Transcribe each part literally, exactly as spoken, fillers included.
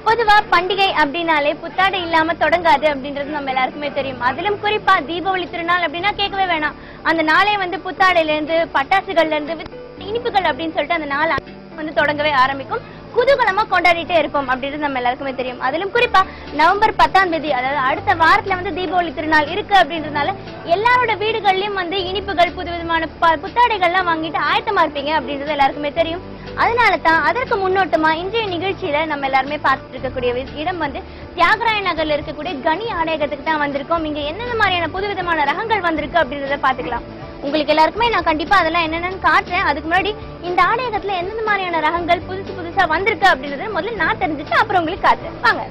பொதுவா பண்டிகை அப்படினாலே புத்தாடை இல்லாம தொடங்காது அப்படின்றது நம்ம எல்லாருக்குமே தெரியும். அதிலும் குறிப்பா தீபாவளி திருநாள் அப்படின்னா கேட்கவே வேணாம். அந்த நாளே வந்து புத்தாடையில இருந்து பட்டாசுகள்ல இருந்து இனிப்புகள் அப்படின்னு சொல்லிட்டு அந்த நாள் வந்து தொடங்கவே ஆரம்பிக்கும். குதூகலமா கொண்டாடிட்டே இருப்போம் அப்படின்றது நம்ம எல்லாருக்குமே தெரியும். அதிலும் குறிப்பா நவம்பர் பத்தாம் தேதி அதாவது அடுத்த வாரத்துல வந்து தீபாவளி திருநாள் இருக்கு அப்படின்றதுனால எல்லாரோட வீடுகள்லயும் வந்து இனிப்புகள் புதுவிதமான புத்தாடைகள்லாம் வாங்கிட்டு ஆயத்தமா இருப்பீங்க அப்படின்றது எல்லாருக்குமே தெரியும். அதனால தான் அதற்கு முன்னோட்டமா இன்றைய நிகழ்ச்சியில நம்ம எல்லாருமே பார்த்துட்டு இருக்கக்கூடிய இடம் வந்து தியாகராய நகர்ல இருக்கக்கூடிய கனி ஆலயத்துக்கு தான் வந்திருக்கோம். இங்க என்னென்ன மாதிரியான புதுவிதமான ரகங்கள் வந்திருக்கு அப்படின்றத பாத்துக்கலாம். உங்களுக்கு எல்லாருக்குமே நான் கண்டிப்பா அதெல்லாம் என்னென்னு காட்டுறேன். அதுக்கு முன்னாடி இந்த ஆலயத்துல எந்தெந்த மாதிரியான ரகங்கள் புதுசு புதுசா வந்திருக்கு அப்படின்றத முதல்ல நான் தெரிஞ்சுட்டு அப்புறம் உங்களுக்கு காட்டுறேன். வாங்க.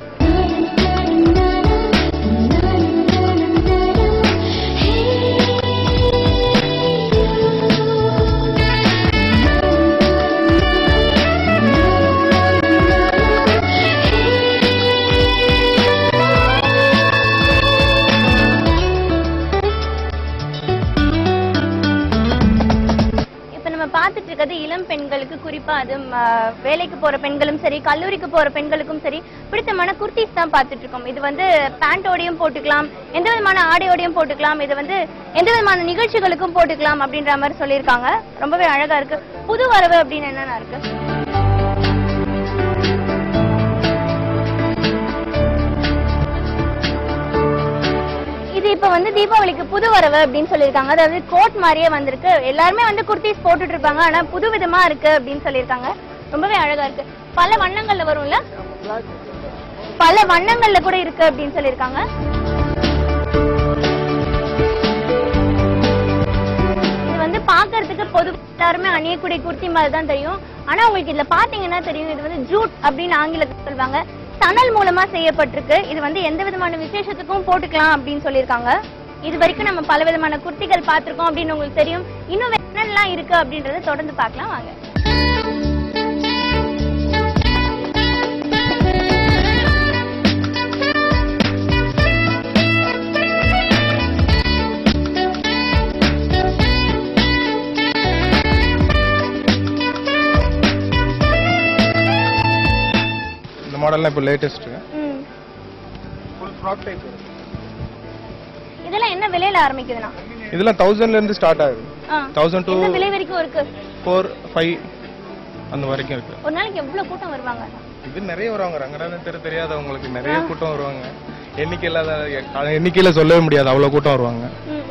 பார்த்துட்டு இருக்கிறது இளம் பெண்களுக்கு, குறிப்பா அது வேலைக்கு போற பெண்களும் சரி கல்லூரிக்கு போற பெண்களுக்கும் சரி பிடித்தமான குர்த்திஸ் தான் பார்த்துட்டு இருக்கோம். இது வந்து பேண்டோடையும் போட்டுக்கலாம், எந்த விதமான ஆடையோடையும் போட்டுக்கலாம், இது வந்து எந்த விதமான நிகழ்ச்சிகளுக்கும் போட்டுக்கலாம் அப்படின்ற மாதிரி சொல்லியிருக்காங்க. ரொம்பவே அழகா இருக்கு. புது வரவு அப்படின்னு என்னன்னா இருக்கு. இது இப்ப வந்து தீபாவளிக்கு புது வரவு அப்படின்னு சொல்லியிருக்காங்க. அதாவது கோட் மாதிரியே வந்திருக்கு. எல்லாருமே வந்து குர்த்திஸ் போட்டுட்டு இருப்பாங்க, ஆனா புது விதமா இருக்கு அப்படின்னு சொல்லியிருக்காங்க. ரொம்பவே அழகா இருக்கு. பல வண்ணங்கள்ல வரும்ல, பல வண்ணங்கள்ல கூட இருக்கு அப்படின்னு சொல்லியிருக்காங்க. இது வந்து பாக்குறதுக்கு பொது எல்லாருமே அணியக்கூடிய குர்த்தி மாதிரி தான் தெரியும். ஆனா உங்களுக்கு இதுல பாத்தீங்கன்னா தெரியும், இது வந்து ஜூட் அப்படின்னு ஆங்கிலத்தில் சொல்லுவாங்க. சணல் மூலமா செய்யப்பட்டிருக்கு. இது வந்து எந்த விதமான விசேஷத்துக்கும் போட்டுக்கலாம் அப்படின்னு சொல்லியிருக்காங்க. இது வரைக்கும் நம்ம பல விதமான குர்த்திகள் பார்த்திருக்கோம் அப்படின்னு உங்களுக்கு தெரியும். இன்னும் என்னெல்லாம் இருக்கு அப்படின்றத தொடர்ந்து பார்க்கலாம் வாங்க. மாடல்ல இப்ப லேட்டஸ்ட் ஃபுல் ஃப்ராக் டைப். இதெல்லாம் என்ன விலையில ஆரம்பிக்குதுனா? இதெல்லாம் ஆயிரம்ல இருந்து ஸ்டார்ட் ஆகுது. ஆயிரம் டு இந்த விலை வரைக்கும் இருக்கு. நான்கு ஐந்து அந்த வரைக்கும் இருக்கு. ஒரு நாளைக்கு எவ்வளவு கூட்டம் வருவாங்க? இது நிறைய வருவாங்க. ரங்கநாதன் தெரு தெரியாதவங்களுக்கு நிறைய கூட்டம் வருவாங்க. எண்ணிக்கையில எண்ணிக்கையில சொல்லவே முடியாது, அவ்வளவு கூட்டம் வருவாங்க.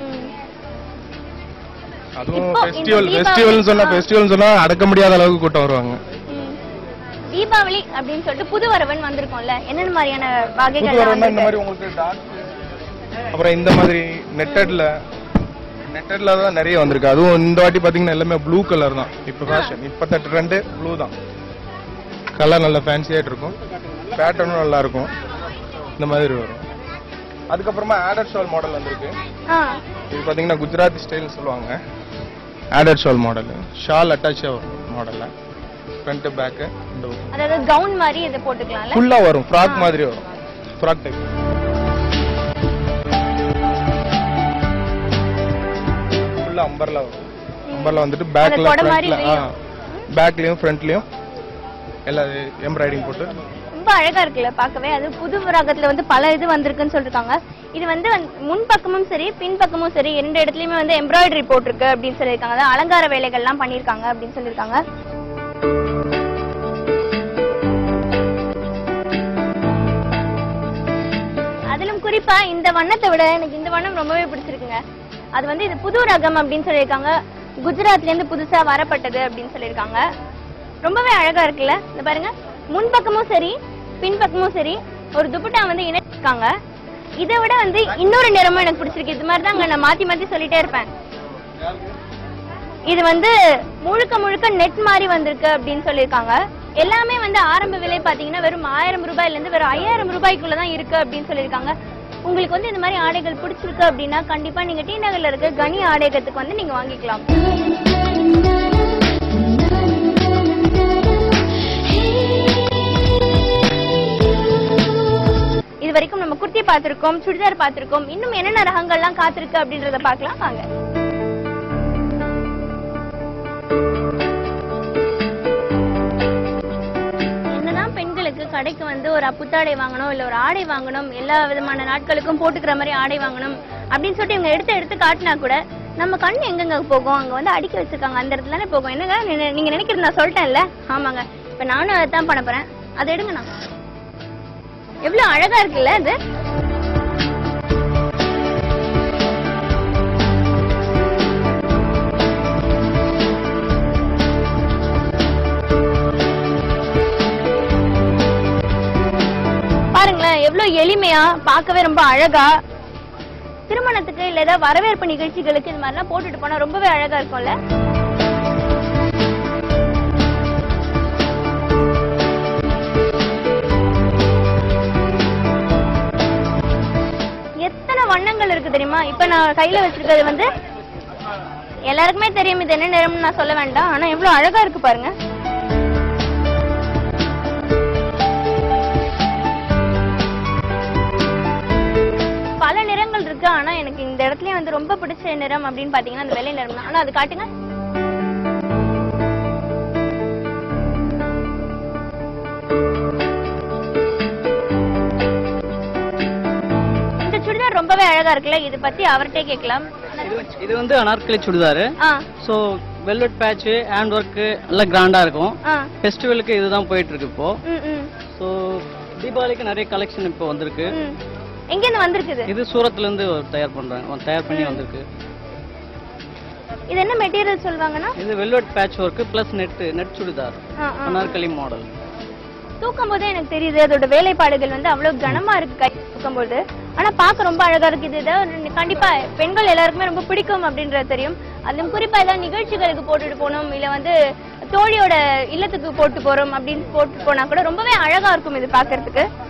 அதுவும் ஃபெஸ்டிவல் ஃபெஸ்டிவல் சொன்னா ஃபெஸ்டிவல் சொன்னா அடக்க முடியாத அளவுக்கு கூட்டம் வருவாங்க. தீபாவளி அப்படின்னு சொல்லிட்டு புது வரவன் வந்திருக்கோம்ல, என்னென்ன மாதிரியான வகைகள் இந்த மாதிரி உங்களுக்கு டார்க், அப்புறம் இந்த மாதிரி நெட்டட்ல நெட்டட்ல தான் நிறைய வந்திருக்கு. அதுவும் இந்த வாட்டி பாத்தீங்கன்னா எல்லாமே ப்ளூ கலர் தான். இப்ப ஃபேஷன் இப்ப ட்ரெண்ட் ப்ளூ தான். கலர் நல்ல ஃபேன்சியா இருக்கும், பேட்டர்னும் நல்லா இருக்கும். இந்த மாதிரி வரும். அதுக்கப்புறமா ஆடர் ஷால் மாடல் வந்திருக்கு. இது பாத்தீங்கன்னா குஜராத்தி ஸ்டைல் சொல்லுவாங்க. ஆடர் ஷால் மாடல், ஷால் அட்டாச் மாடல்ல ஃப்ரண்ட் பேக் அதாவது கவுன் மாதிரி இத போட்டுக்கலாம்ல. ஃபுல்லா வரும், ஃப்ராக் மாதிரி வரும். Frock type. ஃபுல்லா அம்பர்லா வரும். அம்பர்லா வந்துட்டு பேக்ல ஃப்ரண்ட்ல பேக்லயும் ஃப்ரண்ட்லயும் எல்லா எம்ப்ராய்டிங் போட்டு ரொம்ப அழகா இருக்குல்ல பார்க்கவே. அது புது ரகத்துல வந்து பல இது வந்திருக்குன்னு சொல்லிருக்காங்க. இது வந்து முன் பக்கமும் சரி பின் பக்கமும் சரி இரண்டு இடத்துலயுமே வந்து எம்ப்ராய்டரி போட்டிருக்கு அப்படின்னு சொல்லியிருக்காங்க. அதாவது அலங்கார வேலைகள்லாம் பண்ணிருக்காங்க அப்படின்னு சொல்லியிருக்காங்க. அதிலும் குறிப்பா இந்த வண்ணத்தை விட எனக்கு இந்த வண்ணம் ரொம்பவே பிடிச்சிருக்குங்க. அது வந்து இது புது ரகம் அப்படின்னு சொல்லியிருக்காங்க. குஜராத்ல இருந்து புதுசா வரப்பட்டது அப்படின்னு சொல்லியிருக்காங்க. ரொம்பவே அழகா இருக்குல்ல. இந்த பாருங்க, முன்பக்கமும் சரி பின்பக்கமும் சரி ஒரு துப்பட்டா வந்து இணைச்சிருக்காங்க. இதை விட வந்து இன்னொரு நிறமும் எனக்கு பிடிச்சிருக்கு. இது மாதிரி தாங்க நான் மாத்தி மாத்தி சொல்லிட்டே இருப்பேன். இது வந்து முழுக்க முழுக்க நெட் மாதிரி வந்திருக்கு அப்படின்னு சொல்லியிருக்காங்க. எல்லாமே வந்து ஆரம்ப விலை பாத்தீங்கன்னா வெறும் ஆயிரம் ரூபாயில இருந்து வெறும் ஐயாயிரம் ரூபாய்க்குள்ளதான் இருக்கு அப்படின்னு சொல்லியிருக்காங்க. உங்களுக்கு வந்து இந்த மாதிரி ஆடைகள் பிடிச்சிருக்கு அப்படின்னா கண்டிப்பா நீங்க டி நகர்ல இருக்க கனி ஆடைகத்துக்கு வந்து நீங்க வாங்கிக்கலாம். இது வரைக்கும் நம்ம குர்த்தி பார்த்திருக்கோம், சுடிதார் பார்த்திருக்கோம். இன்னும் என்னென்ன ரகங்கள்லாம் காத்திருக்கு அப்படின்றத பார்க்கலாம் வாங்க. என்னதான் பெண்கள் பெண்களுக்கு கடைக்கு வந்து ஒரு புத்தாடை வாங்கணும் இல்ல ஒரு ஆடை வாங்கணும், எல்லா விதமான நாட்களுக்கும் போட்டுக்கிற மாதிரி ஆடை வாங்கணும் அப்படின்னு சொல்லிட்டு இவங்க எடுத்து எடுத்து காட்டினா கூட நம்ம கண்ணு எங்கெங்க போகும்? அங்க வந்து அடிக்க வச்சிருக்காங்க, அந்த இடத்துல தானே போகும். என்னங்க நீங்க நினைக்கிறது நான் சொல்லிட்டேன்ல? ஆமாங்க, இப்ப நானும் அதை தான் பண்ண போறேன். அதை எடுங்கண்ணா. எவ்வளவு அழகா இருக்குல்ல அது. பாருங்களேன், எவ்வளவு எளிமையா, பார்க்கவே ரொம்ப அழகா. திருமணத்துக்கு இல்ல ஏதாவது வரவேற்பு நிகழ்ச்சிகளுக்கு இந்த மாதிரிலாம் போட்டுட்டு போனா ரொம்பவே அழகா இருக்கும்ல. எத்தனை வண்ணங்கள் இருக்கு தெரியுமா? இப்ப நான் கையில வச்சிருக்கிறது வந்து எல்லாருக்குமே தெரியும் இது என்ன நிறம்னு நான் சொல்ல வேண்டாம். ஆனா எவ்வளவு அழகா இருக்கு பாருங்க. பல நிறங்கள் இருக்கு. ஆனா எனக்கு இந்த இடத்துல வந்து ரொம்ப பிடிச்ச நிறம் அப்படின்னு பாத்தீங்கன்னா அந்த வெள்ளை நிறம் தான். ஆனா அது காட்டுங்க. இந்த சுடிதார் ரொம்பவே அழகா இருக்குல்ல. இது பத்தி அவர்கிட்ட கேட்கலாம். இது வந்து Anarkali churidar. So velvet patch, hand work எல்லாம் கிராண்டா இருக்கும். ஃபெஸ்டிவலுக்கு இதுதான் போயிட்டு இருக்கு இப்போ. சோ தீபாவளிக்கு நிறைய கலெக்ஷன் இப்போ வந்திருக்கு. எங்க இருந்து வந்திருக்குது? இது சூரத்ல இருந்து தயார் பண்றாங்க, தயார் பண்ணி வந்திருக்கு. இது என்ன மெட்டீரியல் சொல்வாங்கன்னா? இது velvet patch work plus net net churidar, Anarkali model. தூக்கும் போதே எனக்கு தெரியுது அதோட வேலைப்பாடுகள் வந்து அவ்வளவு கனமா இருக்கு கை தூக்கும் போது. ஆனா பார்க்க ரொம்ப அழகா இருக்கு. இது கண்டிப்பா பெண்கள் எல்லாருக்குமே ரொம்ப பிடிக்கும் அப்படின்றது தெரியும். அதுவும் குறிப்பா ஏதாவது நிகழ்ச்சிகளுக்கு போட்டுட்டு போனோம் இல்ல வந்து தோழியோட இல்லத்துக்கு போட்டு போறோம் அப்படின்னு போட்டு போனா கூட ரொம்பவே அழகா இருக்கும் இது பாக்குறதுக்கு.